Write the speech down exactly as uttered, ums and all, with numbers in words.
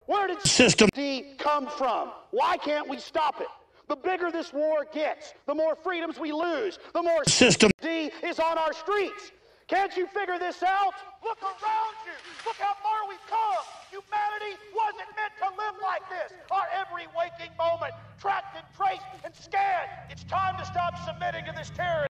Where did system D come from? Why can't we stop it? The bigger this war gets, the more freedoms we lose, the more system D is on our streets. Can't you figure this out? Look around you. Look how far we've come. Humanity wasn't meant to live like this.